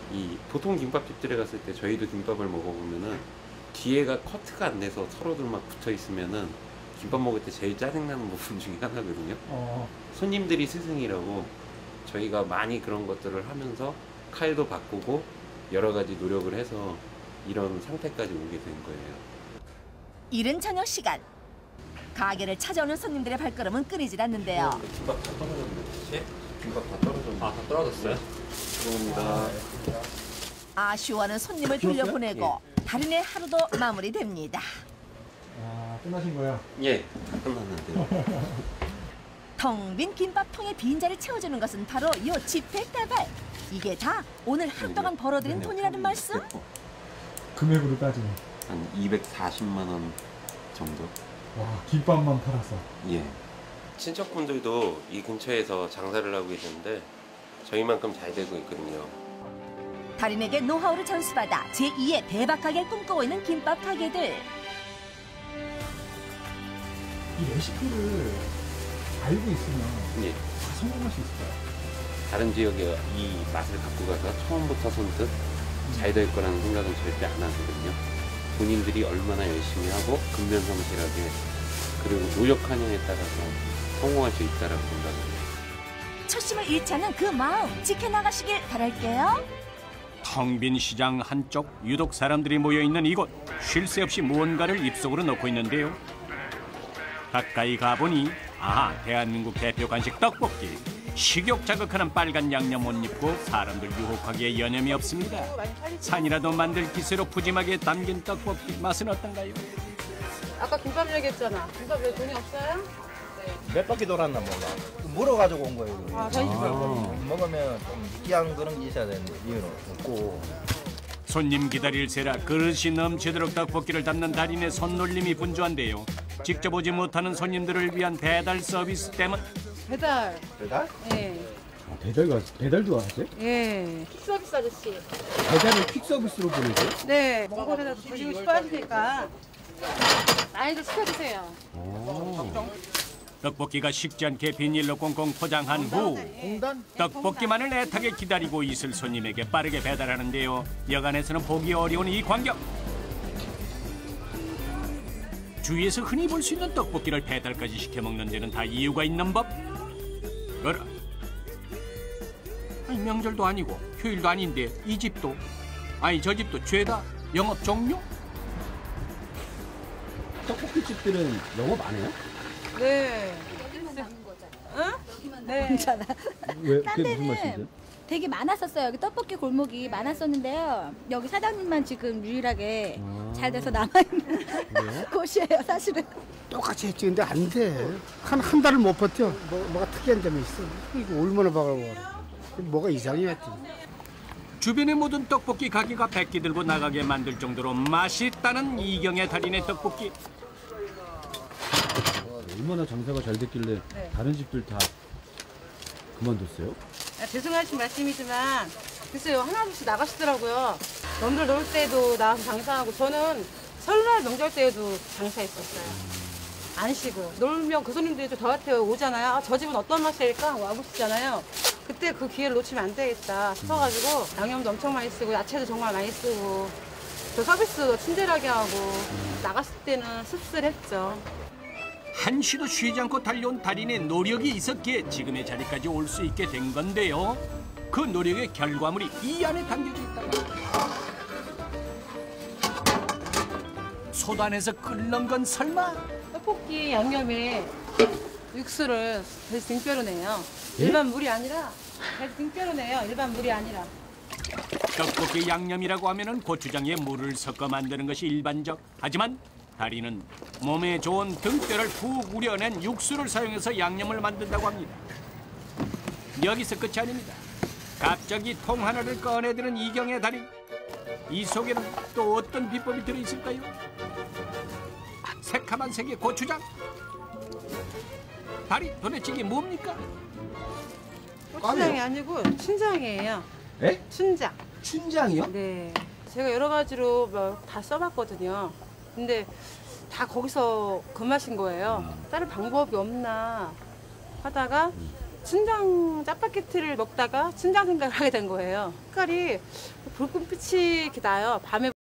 이 보통 김밥집들에 갔을 때 저희도 김밥을 먹어보면은 뒤에가 커트가 안 돼서 서로들 막 붙어 있으면은 김밥 먹을 때 제일 짜증나는 부분 중에 하나거든요. 손님들이 스승이라고 저희가 많이 그런 것들을 하면서 칼도 바꾸고 여러 가지 노력을 해서 이런 상태까지 오게 된 거예요. 이른 저녁 시간. 가게를 찾아오는 손님들의 발걸음은 끊이질 않는데요. 김밥 다 떨어졌네. 김밥 다 떨어졌네. 아, 다 떨어졌어요? 죄송합니다. 아쉬워하는 손님을 돌려보내고 달인의 하루도 마무리됩니다. 아, 끝나신 거예요? 예, 다 끝났는데요. 텅 빈 김밥통에 빈자를 채워주는 것은 바로 요 지폐다발. 이게 다 오늘 하루 동안 벌어들인 돈이라는 말씀? 금액으로 따지면 한 240만 원 정도. 와, 김밥만 팔았어. 예. 친척분들도 이 근처에서 장사를 하고 계시는데 저희만큼 잘 되고 있거든요. 달인에게 노하우를 전수받아 제2의 대박 가게를 꿈꾸고 있는 김밥 가게들. 이 레시피를 알고 있으면 예. 다 성공할 수 있을까요? 다른 지역에 이 맛을 갖고 가서 처음부터 손뜻 잘 될 거라는 생각은 절대 안 하거든요. 본인들이 얼마나 열심히 하고 근면성실하게 그리고 노력하느냐에 따라서 성공할 수 있다라고 생각합니다. 초심을 잃지 않는 그 마음 지켜나가시길 바랄게요. 텅 빈 시장 한쪽 유독 사람들이 모여있는 이곳. 쉴 새 없이 무언가를 입속으로 넣고 있는데요. 가까이 가보니 아하, 대한민국 대표 간식 떡볶이. 식욕 자극하는 빨간 양념 옷 입고 사람들 유혹하기에 여념이 없습니다. 산이라도 만들 기세로 푸짐하게 담긴 떡볶이 맛은 어떤가요? 아까 김밥 얘기했잖아. 김밥 왜 돈이 없어요? 몇 바퀴 돌았나 몰라. 물어가지고 온 거예요. 아, 저희 집에 먹으면 좀 느끼한 그런 게 있어야 되는데 이유는 없고. 손님 기다릴 새라 그릇이 넘치도록 떡볶이를 담는 달인의 손놀림이 분주한데요. 직접 오지 못하는 손님들을 위한 배달 서비스 때문. 배달. 배달? 예. 배달도 하세요? 예. 퀵서비스 아저씨. 배달을 퀵서비스로 보내세요? 네. 먼 곳에서 드시고 싶어 하시니까 많이들 시켜주세요. 떡볶이가 식지 않게 비닐로 꽁꽁 포장한 후 떡볶이만을 애타게 기다리고 있을 손님에게 빠르게 배달하는데요. 여간에서는 보기 어려운 이 광경. 주위에서 흔히 볼 수 있는 떡볶이를 배달까지 시켜 먹는 데는 다 이유가 있는 법. 어라? 아니, 명절도 아니고 휴일도 아닌데 이 집도 아니 저 집도 죄다 영업 종료? 떡볶이 집들은 영업 안 해요? 네. 네. 괜찮아. 왜? 딴 그게 무슨 데는 말씀이세요? 되게 많았었어요. 여기 떡볶이 골목이 많았었는데요. 여기 사장님만 지금 유일하게 잘 돼서 남아있는 곳이에요, 사실은. 똑같이 했지. 근데 안 돼. 한 달을 못 버텨. 뭐가 특이한 점이 있어. 이거 얼마나 박아먹어. 뭐가 이상해 하여튼. 주변의 모든 떡볶이 가게가 백기 들고 나가게 만들 정도로 맛있다는 이경의 달인의 떡볶이. 얼마나 장사가 잘 됐길래 다른 집들 다 그만뒀어요? 아, 죄송하신 말씀이지만 글쎄요, 하나둘씩 나가시더라고요. 남들 놀 때도 나와서 장사하고 저는 설날 명절 때에도 장사했었어요. 안 쉬고 놀면 그 손님들이 또 저한테 오잖아요. 아, 저 집은 어떤 맛일까 와보시잖아요. 그때 그 기회를 놓치면 안 되겠다 싶어가지고 양념도 엄청 많이 쓰고 야채도 정말 많이 쓰고 저 서비스도 친절하게 하고 나갔을 때는 씁쓸했죠. 한시도 쉬지 않고 달려온 달인의 노력이 있었기에 지금의 자리까지 올 수 있게 된 건데요. 그 노력의 결과물이 이 안에 담겨져 있다고. 소단에서 끓는 건 설마? 떡볶이 양념에 육수를 돼지 등뼈로 내요. 일반 물이 아니라 돼지 등뼈로 내요. 일반 물이 아니라. 떡볶이 양념이라고 하면은 고추장에 물을 섞어 만드는 것이 일반적. 하지만 달인은 몸에 좋은 등뼈를 푹 우려낸 육수를 사용해서 양념을 만든다고 합니다. 여기서 끝이 아닙니다. 갑자기 통 하나를 꺼내드는 이경의 달인. 이 속에는 또 어떤 비법이 들어있을까요? 새카만 색의 고추장? 달인, 도대체 이게 뭡니까? 고추장이 아니고 춘장이에요. 에? 춘장. 춘장이요? 네. 제가 여러 가지로 뭐 다 써봤거든요. 근데 다 거기서 그 맛인 거예요. 다른 방법이 없나 하다가 춘장 짜파게티를 먹다가 춘장 생각을 하게 된 거예요. 색깔이 붉은빛이 이렇게 나요. 밤에